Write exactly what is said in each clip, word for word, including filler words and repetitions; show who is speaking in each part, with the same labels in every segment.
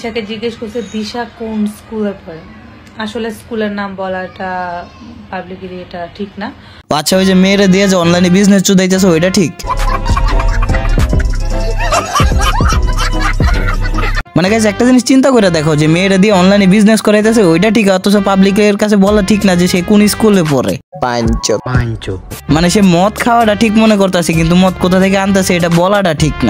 Speaker 1: দিশাকে জিজ্ঞেস করছে দিশা কোন স্কুলে পড়ে। আসলে স্কুলের নাম বলাটা পাবলিকলি এটা ঠিক না।
Speaker 2: আচ্ছা, ওই যে মেয়েরা দিয়ে যে অনলাইনে বিজনেস চুদাইতেছে ওইটা ঠিক? মানে গাইস একটা জিনিস চিন্তা করে দেখো, যে মেয়েরা দিয়ে অনলাইনে বিজনেস করাইতেছে ওইটা ঠিক, অথচ পাবলিকের কাছে বলা ঠিক না যে সে কোন স্কুলে পড়ে। মানে সে মদ খাওয়াটা ঠিক মনে করতেছে, কিন্তু মদ কোথা থেকে আনতেছে এটা বলাটা ঠিক না।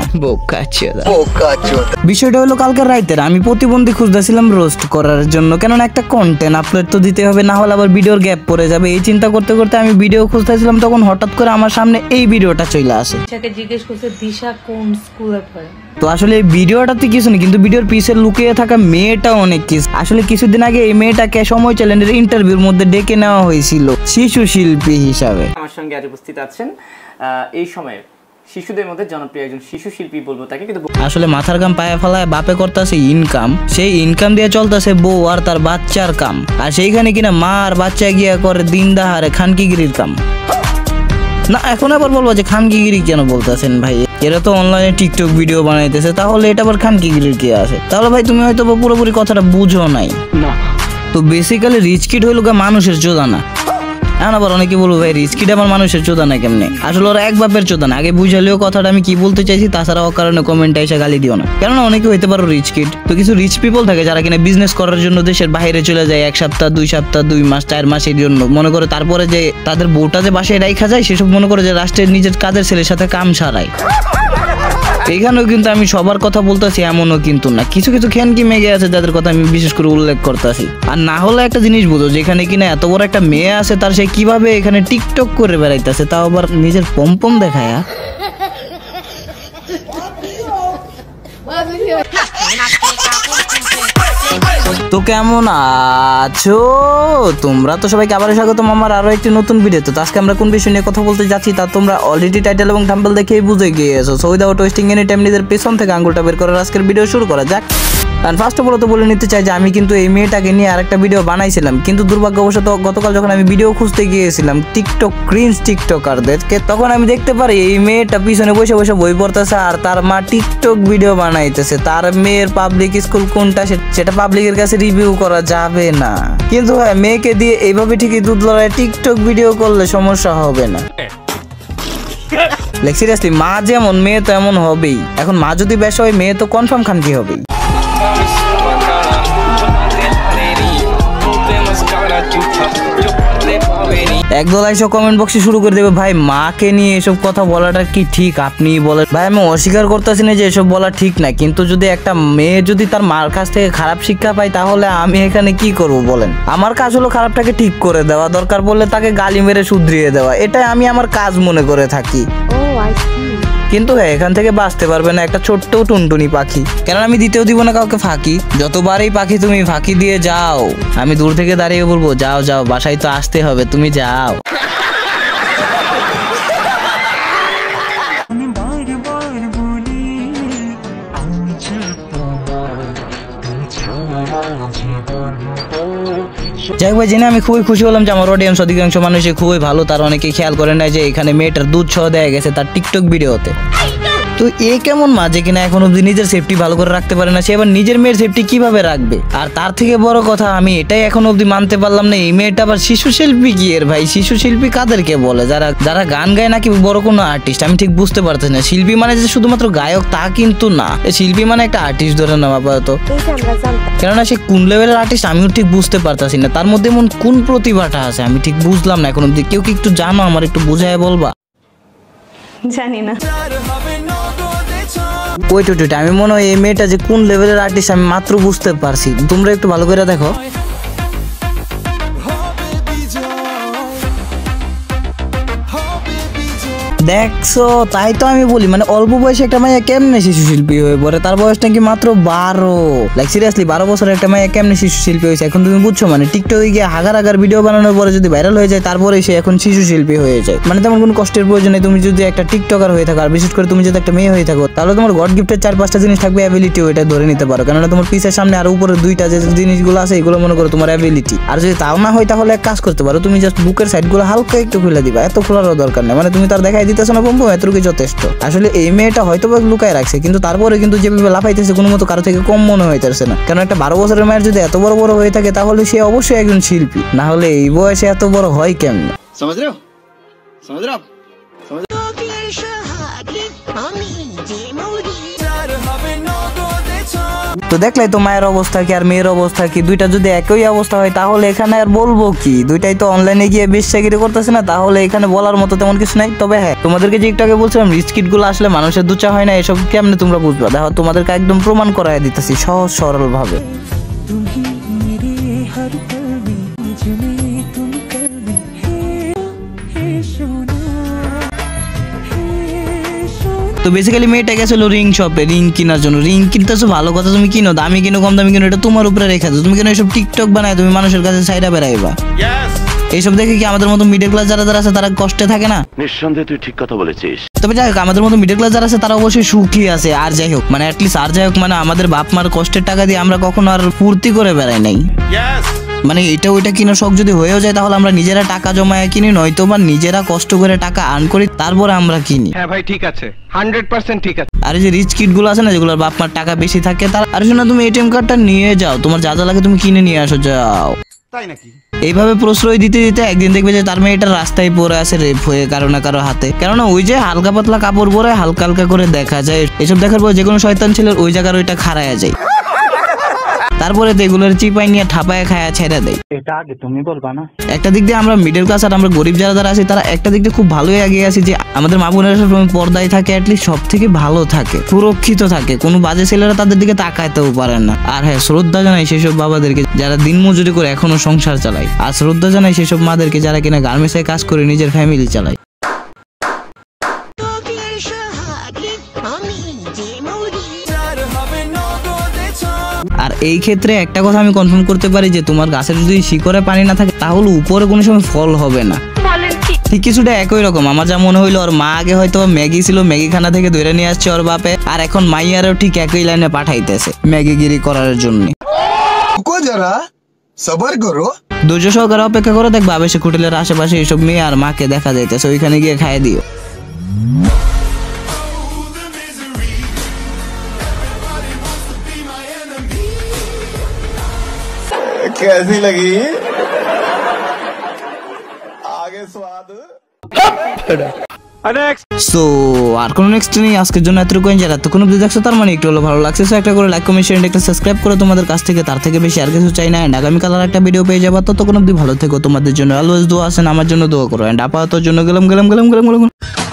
Speaker 2: বিষয়টা হলো কালকের রাইতের আমি প্রতিবন্ধী খুঁজতেছিলাম রোস্ট করার জন্য, কেননা একটা কন্টেন্ট আপলোড তো দিতে হবে, না হলে আবার ভিডিওর গ্যাপ পড়ে যাবে। এই চিন্তা করতে করতে আমি ভিডিও খুঁজতেছিলাম, তখন হঠাৎ করে আমার সামনে এই ভিডিওটা চলে আসে।
Speaker 1: দিশাকে জিজ্ঞেস করছে দিশা কোন স্কুলে পড়ে।
Speaker 2: তো আসলে এই ভিডিওটাতে কিছু নেই, কিন্তু ভিডিওর পিছে লুকিয়ে থাকা মেয়েটা অনেক কিছু। আসলে কিছুদিন আগে এই মেয়েটাকে সময় চ্যানেলের ইন্টারভিউর মধ্যে ডেকে নেওয়া হয়েছিল শিশু শিল্পী হিসাবে।
Speaker 3: আমার সঙ্গে আজ উপস্থিত আছেন এই সময়ে শিশুদের মধ্যে জনপ্রিয় একজন শিশু শিল্পী বলবো তাকে, কিন্তু
Speaker 2: আসলে মাথার কাম পায়ে ফেলায় বাপে করতেছে ইনকাম, সেই ইনকাম দিয়ে চলতেছে বউ আর তার বাচ্চার কাম, আর সেইখানে কিনা মা আর বাচ্চা গিয়া করে দিন দাহারে খানকিগিরির কাম। না এখন আবার বলবো যে খানকিগিরি কেন বলতেছেন ভাই, এরা তো অনলাইনে টিকটক ভিডিও বানাইতেছে, তাহলে এটা আবার খানকিগিরির কি আছে? তাহলে ভাই তুমি হয়তো পুরোপুরি কথাটা বুঝো নাই। তো বেসিক্যালি রিচ কিড হইল গা মানুষের চোদা না। এখন আবার অনেকে বলবো ভাই রিচ কিড আমার মানুষের চোদা না কেমনে? আসলে ওরা এক বাপের চোদা না, আগে বুঝালেও কথাটা আমি কি বলতে চাইছি। তাছাড়া অকারণে কমেন্টে এসে গালি দিও না, কেননা অনেকে হইতে পারো রিচ কিড। তো কিছু রিচ পিপল থাকে যারা কিনা বিজনেস করার জন্য দেশের বাইরে চলে যায় এক সপ্তাহ দুই সপ্তাহ দুই মাস চার মাসের জন্য, মনে করে তারপরে যে তাদের বউটা যে বাসায় রাইখা যায় সেসব মনে করে যে রাষ্ট্রের নিজের কাজের ছেলের সাথে কাম সারায়। এখানেও কিন্তু আমি সবার কথা বলতেছি এমনও কিন্তু না, কিছু কিছু খ্যানকি মেয়ে আছে যাদের কথা আমি বিশেষ করে উল্লেখ করতেছি। আর না হলে একটা জিনিস বুঝো, যেখানে কিনা এত বড় একটা মেয়ে আছে তার সে কিভাবে এখানে টিকটক করে বেড়াইতেছে, তাও আবার নিজের পম্পম দেখায়। তো কেমন আছো তোমরা? তো সবাইকে আবার স্বাগতম আমার আরো একটি নতুন ভিডিওতে। তো আজকে আমরা কোন বিষয় নিয়ে কথা বলতে যাচ্ছি তা তোমরা অলরেডি টাইটেল এবং থাম্বনেল দেখেই বুঝে গিয়েছো। So without wasting any time নিজের পেছন থেকে আঙ্গুলটা বের করার আজকের ভিডিও শুরু করা যাক। কারণ ফার্স্ট অফ অল তো বলে নিতে চাই যে আমি কিন্তু এই মেয়েটাকে নিয়ে আরেকটা ভিডিও বানাইছিলাম, কিন্তু দুর্ভাগ্যবশত গতকাল যখন আমি ভিডিও খুঁজতে গিয়েছিলাম টিকটক ক্রিঞ্জ টিকটকারদেরকে, তখন আমি দেখতে পারি এই মেয়েটা পিছনে বসে বসে বই পড়তেছে আর তার মা টিকটক ভিডিও বানাইতেছে। তার মেয়ের পাবলিক স্কুল কোনটা সেটা পাবলিকের কাছে রিভিউ করা যাবে না, কিন্তু হ্যাঁ মেয়েকে দিয়ে এইভাবে ঠিকই দুধ লড়াই টিকটক ভিডিও করলে সমস্যা হবে না। লাইক সিরিয়াসলি মা যেমন মেয়ে তো এমন হবেই। এখন মা যদি বেশ হয় মেয়ে তো কনফার্ম খান কি হবেই। একদল এসব কমেন্ট বক্সে শুরু করে দেবে ভাই মাকে নিয়ে এসব কথা বলাটা কি ঠিক? আপনি বলেন। ভাই আমি অস্বীকার করতেছি না যে এসব বলা ঠিক না, কিন্তু যদি একটা মেয়ে যদি তার মার কাছ থেকে খারাপ শিক্ষা পায় তাহলে আমি এখানে কি করব বলেন? আমার কাজ হলো খারাপটাকে ঠিক করে দেওয়া, দরকার বললে তাকে গালি মেরে শুধরিয়ে দেওয়া, এটাই আমি আমার কাজ মনে করে থাকি। কিন্তু হ্যাঁ এখান থেকে বাঁচতে পারবে না একটা ছোট্ট টুনটুনি পাখি, কেন আমি দিতেও দিব না কাউকে ফাঁকি। যতবারই পাখি তুমি ফাঁকি দিয়ে যাও আমি দূর থেকে দাঁড়িয়ে বলবো যাও যাও বাসায় তো আসতে হবে, তুমি যাও। যাই হোক ভাই জেনে আমি খুবই খুশি হলাম যে আমার অডিয়েন্স অধিকাংশ মানুষই খুবই ভালো, তার অনেকে খেয়াল করে না যে এখানে মেয়েটার দুধ সহ দেয়া গেছে তার টিকটক ভিডিওতে। তো এ কেমন মা যে কিনা এখন অব্দি নিজের সেফটি ভালো করে রাখতে পারে না, সে এবার নিজের মেয়ের সেফটি কিভাবে রাখবে? আর তার থেকে বড় কথা আমি এটাই এখন অব্দি মানতে পারলাম না এই মেয়েটা আবার শিশু শিল্পী কি এর ভাই? শিশু শিল্পী কাদেরকে বলে? যারা যারা গান গায় নাকি বড় কোনো আর্টিস্ট? আমি ঠিক বুঝতে পারতেছি না। শিল্পী মানে যে শুধুমাত্র গায়ক তা কিন্তু না, শিল্পী মানে একটা আর্টিস্ট ধরে নেওয়া আপাতত। কেননা সে কোন লেভেলের আর্টিস্ট আমিও ঠিক বুঝতে পারতেছি না, তার মধ্যে এমন কোন প্রতিভাটা আছে আমি ঠিক বুঝলাম না এখন অব্দি। কেউ কি একটু জানো আমার একটু বুঝায় বলবা?
Speaker 1: জানি না।
Speaker 2: ওইট ওইট আমি মনে হয় এই মেয়েটা যে কোন লেভেলের আর্টিস্ট আমি মাত্র বুঝতে পারছি, তোমরা একটু ভালো করে দেখো। দেখছো তাই তো আমি বলি মানে অল্প বয়সে একটা মাইয়া কেমনে শিশু শিল্পী হয়ে পড়ে? তার বয়স নাকি মাত্র বারো। লাইক সিরিয়াসলি বারো বছরের একটা মাইয়া কেমনে শিশু শিল্পী হয়েছে? এখন তুমি বুঝছো মানে টিকটকে গিয়ে হাগার হাগার ভিডিও বানানোর পরে যদি ভাইরাল হয়ে যায় তারপরে সে এখন শিশু শিল্পী হয়ে যায়। মানে তেমন কোনো কষ্টের প্রয়োজন নেই। তুমি যদি একটা টিকটকার হয়ে থাকো আর বিশেষ করে তুমি যদি একটা মেয়ে হয়ে থাকো তাহলে তোমার গড গিফটের চার পাঁচটা জিনিস থাকবে, অ্যাবিলিটি ওইটা ধরে নিতে পারো। কেননা তোমার পিছের সামনে আর উপরে দুইটা যে জিনিসগুলো আছে এগুলো মনে করো তোমার অ্যাবিলিটি। আর যদি তাও না হয় তাহলে এক কাজ করতে পারো, তুমি জাস্ট বুকের সাইডগুলো হালকা একটু খুলে দিবা, এত খোলারও দরকার নেই। মানে তুমি তার দেখাই দিতে দিতেছে না বম্বু, এতটুকু যথেষ্ট। আসলে এই মেয়েটা হয়তো বা লুকায় রাখছে, কিন্তু তারপরে কিন্তু যেভাবে লাফাইতেছে কোনো মতো কারো থেকে কম মনে হইতেছে না। কারণ একটা বারো বছরের মেয়ের যদি এত বড় বড় হয়ে থাকে তাহলে সে অবশ্যই একজন শিল্পী, না হলে এই বয়সে এত বড় হয় কেমনে?
Speaker 4: समझ रहे हो समझ रहे हो समझ
Speaker 2: তো দেখলাই তো মায়ের অবস্থা কি আর মেয়ের অবস্থা কি, দুইটা যদি একই অবস্থা হয় তাহলে এখানে আর বলবো কি? দুইটাই তো অনলাইনে গিয়ে বেশ্যাগিরি করতেছে না, তাহলে এখানে বলার মতো তেমন কিছু নাই। তবে হ্যাঁ, তোমাদেরকে যে একটু আগে বলছিলাম রিচ কিড গুলো আসলে মানুষের দুচা হয় না, এসব কেমনে তোমরা বুঝবা? দেখো তোমাদেরকে একদম প্রমাণ করাই দিতেছি সহজ সরল ভাবে। তো বেসিক্যালি মেয়েটা গেছিল রিং শপে রিং কেনার জন্য। রিং কিনতেছো ভালো কথা, তুমি কিনো, দামি কিনো কম দামি কিনো এটা তোমার উপরে রেখে দাও। তুমি কেন এসব টিকটক বানায় তুমি মানুষের কাছে সাইডা বেড়াইবা? এইসব দেখে কি আমাদের মতো মিডল ক্লাস যারা যারা আছে তারা কষ্টে থাকে না?
Speaker 5: নিঃসন্দেহে তুই ঠিক কথা বলেছিস।
Speaker 2: তবে যাই হোক, আমাদের মতো মিডল ক্লাস যারা আছে তারা অবশ্যই সুখী আছে। আর যাই হোক, মানে অ্যাটলিস্ট আর যাই হোক, মানে আমাদের বাপ মার কষ্টের টাকা দিয়ে আমরা কখনো আর ফুর্তি করে বেড়াই নাই। মানে এটা ওইটা কিনার শখ যদি হয়েও যায় তাহলে আমরা নিজেরা টাকা জমায় কিনি, নয়তো বা নিজেরা কষ্ট করে টাকা আর্ন করি তারপরে আমরা কিনি।
Speaker 6: হ্যাঁ ভাই ঠিক আছে, হান্ড্রেড পার্সেন্ট ঠিক আছে।
Speaker 2: আর এই যে রিচ কিড গুলো আছে না, যেগুলোর বাপ মার টাকা বেশি থাকে, তার আর জন্য তুমি এটিএম কার্ডটা নিয়ে যাও, তোমার যা যা লাগে তুমি কিনে নিয়ে আসো, যাও।
Speaker 4: তাই নাকি?
Speaker 2: এইভাবে প্রশ্রয় দিতে দিতে একদিন দেখবে যে তার মেয়েটা রাস্তায় পড়ে আছে রেপ হয়ে কারো না কারো হাতে। কেননা ওই যে হালকা পাতলা কাপড় পরে হালকা হালকা করে দেখা যায়, এসব দেখার পর যে কোনো শয়তান ছেলের ওই জায়গার ওইটা খাড়ায়া যায়, তারপরে তো এগুলোর চিপাই নিয়ে ঠাপায় খায়া ছেড়ে দেয়।
Speaker 7: এটা আগে তুমি বলবা না?
Speaker 2: একটা দিক দিয়ে আমরা মিডল ক্লাস আর আমরা গরিব যারা যারা আছি তারা একটা দিক দিয়ে খুব ভালোই এগিয়ে আছি যে আমাদের মা বোনেরা সব পর্দায় থাকে, অ্যাটলিস্ট সব থেকে ভালো থাকে, সুরক্ষিত থাকে, কোনো বাজে ছেলেরা তাদের দিকে তাকাইতেও পারে না। আর হ্যাঁ, শ্রদ্ধা জানাই সেসব বাবাদেরকে যারা দিন মজুরি করে এখনো সংসার চালায়, আর শ্রদ্ধা জানাই সেসব মাদেরকে যারা কিনা গার্মেন্টসে কাজ করে নিজের ফ্যামিলি চালায়। আর এই ক্ষেত্রে একটা কথা আমি কনফার্ম করতে পারি যে তোমার গাছের যদি শিকড়ে পানি না থাকে তাহলে উপরে কোনো সময় ফল হবে না। ঠিক কিছুটা একই রকম আমার যা মনে হইলো, ওর মা আগে হয়তো ম্যাগি ছিল, ম্যাগি খানা থেকে ধরে নিয়ে আসছে ওর বাপে, আর এখন মাইয়ারও ঠিক একই লাইনে পাঠাইতেছে ম্যাগিগিরি করার জন্য।
Speaker 8: সবার করো,
Speaker 2: ধৈর্য সহকারে অপেক্ষা করে দেখবা আবেশে কুটিলের আশেপাশে এইসব মেয়ে আর মাকে দেখা যাইতেছে, ওইখানে গিয়ে খাইয়ে দিও।
Speaker 8: कैसी लगी आगे स्वाद?
Speaker 2: সো আর কোনো নেক্সট নেই আজকের জন্য এতটুকু। যারা এতক্ষণ অব্দি দেখছো তার মানে একটু হলো ভালো লাগছে, সো একটা করে লাইক কমেন্ট শেয়ার একটা সাবস্ক্রাইব করে তোমাদের কাছ থেকে তার থেকে বেশি আর কিছু চাই না। এন্ড আগামীকাল আর একটা ভিডিও পেয়ে যাবা, ততক্ষণ অব্দি ভালো থেকো, তোমাদের জন্য অলওয়েজ দোয়া আছেন, আমার জন্য দোয়া করো। এন্ড আপাতত জন্য গেলাম গেলাম গেলাম গেলাম গেলাম।